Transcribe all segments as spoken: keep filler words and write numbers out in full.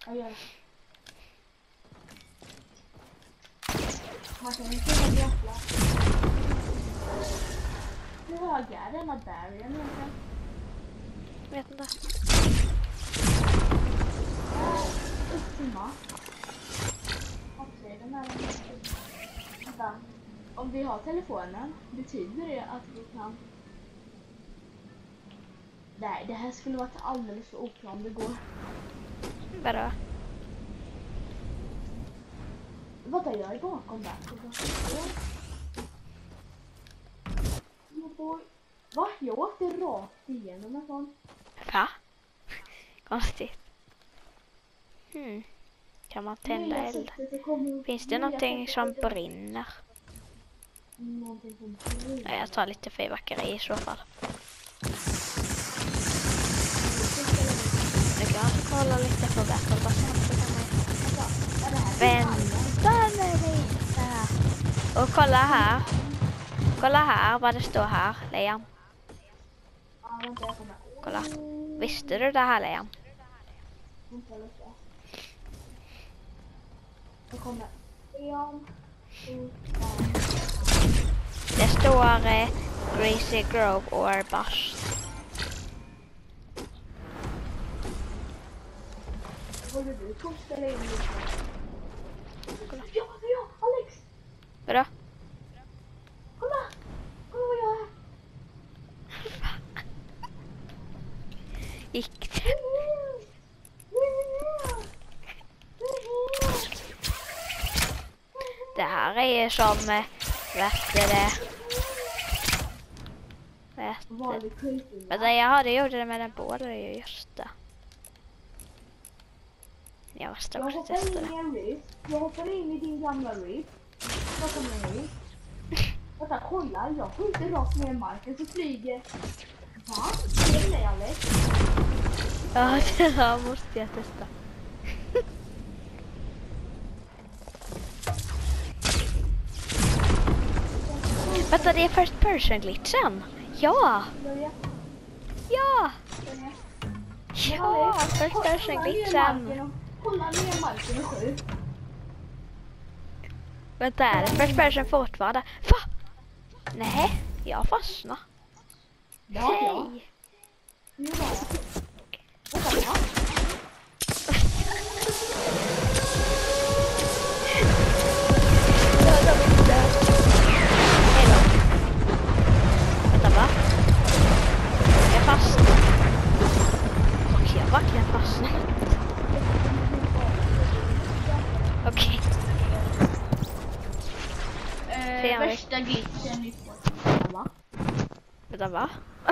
Ja, gör det. Man kan inte ha jävla. Hur hög är denna barriern egentligen? Vet inte. Upptimma. Okej, den här är vänta. Om vi har telefonen, betyder det att vi kan... Nej, det här skulle vara alldeles för oklart om det går. Vadå? Vad är jag bakom där? Va? Jag åkte rakt igenom en sån. Va? Konstigt. Hmm. Kan man tända eld? Finns det någonting som brinner? Någonting som brinner? Nej, jag tar lite fyrverkeri i så fall. Jag kan kolla lite på vätterbasen. Vänta lite. Och kolla här. Kolla här vad det står här, Liam. Kolla. Visste du det här, Liam? Det står eh, Greasy Grove or Bust. Håller du på att ställa in lite? Ja, ja, Alex! Vadå? Kolla! Kolla vad jag är! Gick det? Det här är ju som, äh, vet du det? Vet du? Vänta, jag hade gjort det med den båda, det är ju just det. Jag måste också testa det. Jag hoppar in i din gamla reef. Jag kommer in. Vänta, kolla. Jag skjuter rakt ner i marken så flyger... Va? Det är det, Alex. Ja, det här måste jag testa. Vänta, det är first person glitchen. Ja! Ja! Ja, first person glitchen. Kolla ner marken och skjut. Vänta, är det first person fortfarande? Va? Nej, jag fastnar. Ja, ja. Hej! Nu var jag. Vänta, ja. Vänta, va? Jag fastnar. Okej, jag verkligen fastnar. Okej. Eh, värsta glitchen i Fortnite, va? Vänta, va?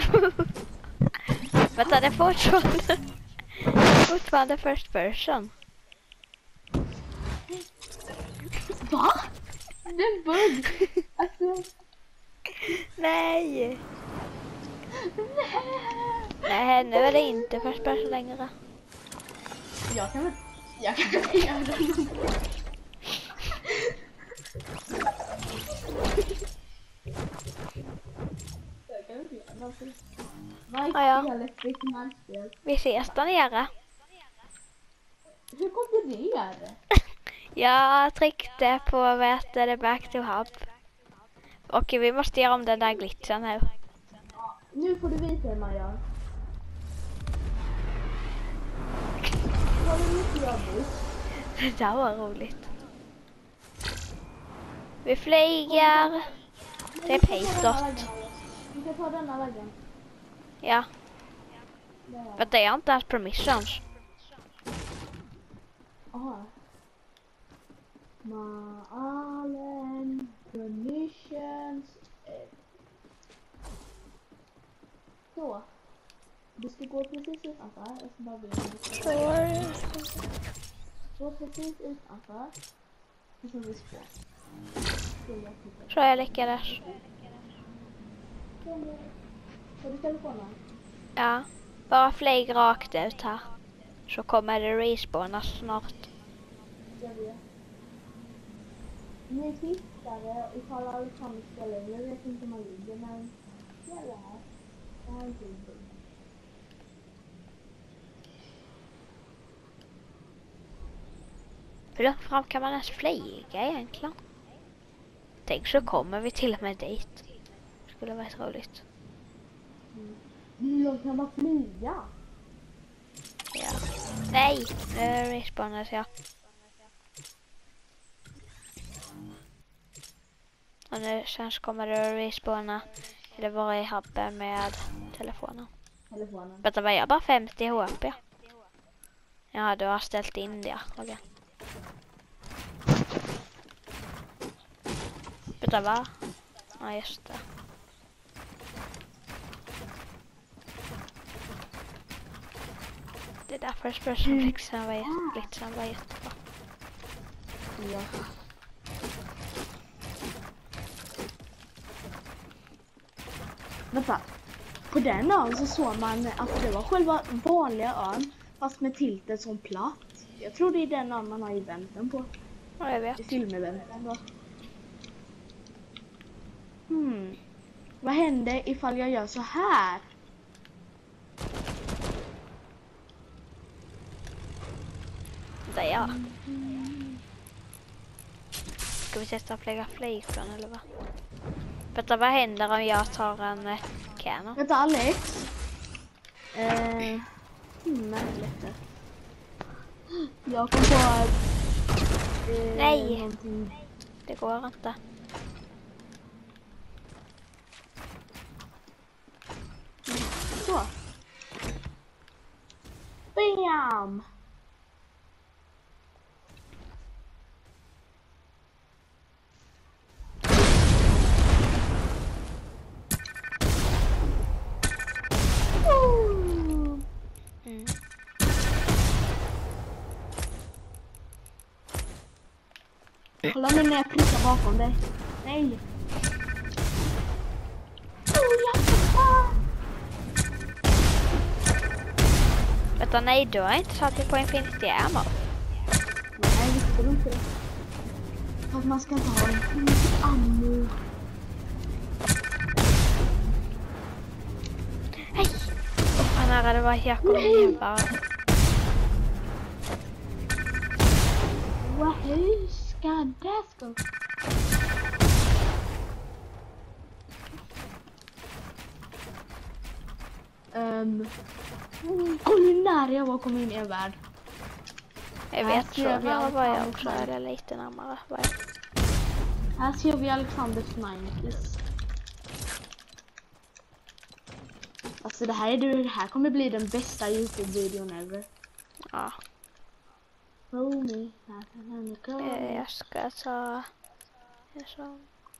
Vänta, det är fortfarande... fortfarande first person. Va? Det är en bugg. Alltså... Nej! Nej, nu är det inte first person längre. Jag kan väl... Jag kan inte göra det. Ah, ja. Vi ses där nere. Hur kom du ner? Jag tryckte på vet du, back to hub. Och vi måste göra om den där glitchen nu. Ja, nu får du visa hur man gör. Vad är mycket jobbigt? Det där var roligt. Vi flyger. Det är paystort. Vi ska ta denna vägen. Ja. Vänta, jag har inte haft permissions. Aha. Malen permissions. Så. Du ska gå precis utanför. Jag ska bara Sure. Gå precis utanför. Och så vi spår. Så jag lyckades. Har du telefonen? Ja. Bara flyg rakt ut här. Så kommer det respawna snart. Jag vet. Ni tittare ifall Alexander spelar. Jag vet inte om han ligger, men jag är här. Jag har inte ligger. Hur långt fram kan man ens flyga egentligen? Tänk så kommer vi till och med dit. Det skulle vara roligt. Hur långt kan man flyga? Ja. Nej, nu respawnas jag. Och nu sen så kommer det att respawna. Eller vara i hubben med telefonen. Telefonen. Vänta, vad är jag? Bara femtio H P. Ja, du har ställt in det. Okej. Vänta, va? Ja, just det. Det är därför Spursen Blixen var, jät- Blixen var jättebra. Ja. Vänta. På den ön så såg man att det var själva vanliga ön. Fast med tiltet som platt. Jag tror det är den ön man har eventen på. Ja, jag vet. I filmeventen då. Hmm. Vad händer ifall jag gör så här? Där ja. Ska vi testa att flyga flygplan eller vad? Vänta, vad händer om jag tar en eh, cannon? Vänta, Alex. Eh, hmm, lite. Jag kom på eh, Nej. någonting. Det går inte. Så. Bam! Mm. Kolla nu när jag prickar bakom dig. Nej. Oh, jag Vänta, nej, du har inte satt dig på Infinity Ammo. Nej, visste du inte det? För att man ska inte ha en ammo. Hej! Oh, vad nära det var att jag kom in bara. Vad hur ska det gå? Um, kolla hur nära jag var att komma in i en värld. Jag Här vet, ser så vi nära var jag Alexander också, Klein. eller lite närmare var jag. Här ser vi Alexander Knightis. Alltså det här, är det, det här kommer bli den bästa YouTube-videon ever. Ja, Roll me. eh, jag ska ta... Jag, så...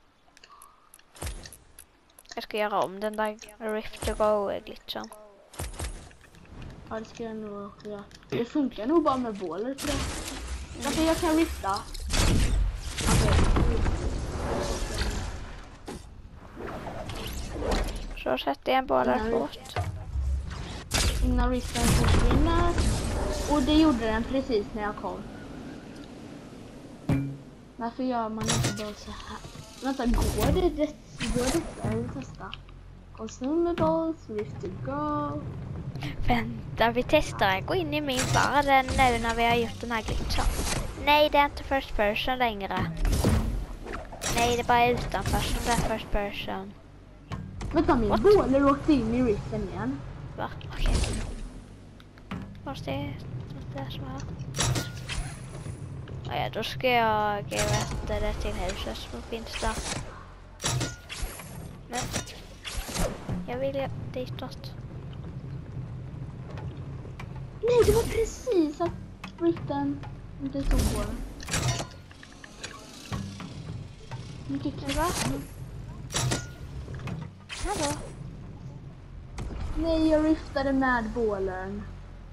jag ska göra om den där Rift to Go-glitchen. Ja, det ska jag nog också göra. Det funkar nog bara med bålar tror jag. Alltså jag kan rifta. Så sätter jag en båda Mm. fort. Innan riften försvinner. Och det gjorde den precis när jag kom. Varför gör man inte bara så här? Vänta, går det rätt? Går det? Jag vill testa. Consumables, rift to go. Vänta, vi testar att gå in i min värld nu när vi har gjort den här glitchen. Nej, det är inte first person längre. Nej, det är bara utanför som det är first person. Vänta, min What? båler åkte in i riften igen. Va? Okej. Okay. Måste det är så här. Ja, då ska jag vänta det till huset som finns där. Men jag vill ju ditåt. Nej, det var precis att riften inte tog på den. Mycket kul. Va? Hallå? Nej, jag riftade med bålen.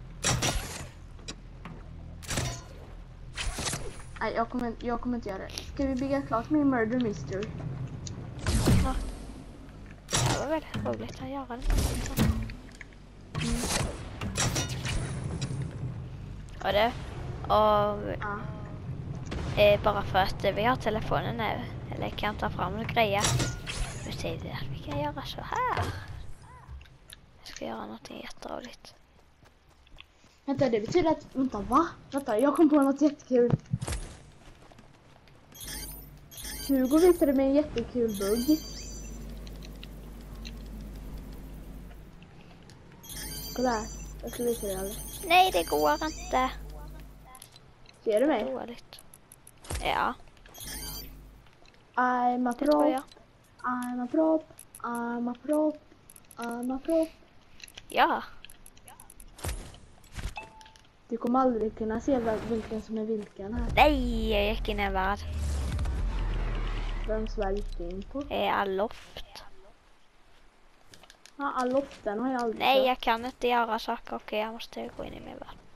Nej, jag kommer, jag kommer inte göra det. Ska vi bygga klart min murder mystery? Ja. Det var väldigt roligt att göra det. Mm. Och det. Och Ja. eh, bara för att vi har telefonen nu. Eller kan ta fram grejer. Nu säger vi att vi kan göra så här. Jag ska göra något jätteroligt. Vänta, det betyder att... Vänta, va? Vänta, jag kom på något jättekul. Hugo visade mig en jättekul bugg. Kolla här. Jag ska visa dig alldeles. Nej, det går inte. Ser du mig? Dåligt. Ja, I'm a det tror prop. jag. I'm a prop. I'm a prop. I'm a prop. Ja. Du kommer aldrig kunna se vem- vilken som är vilken här. Nej, jag gick in i en värld. Vem svälter in på? Det är Aloft. Ja, Aloft, den har jag aldrig Nej, sett. jag kan inte göra saker. Okej, jag måste gå in i min värld.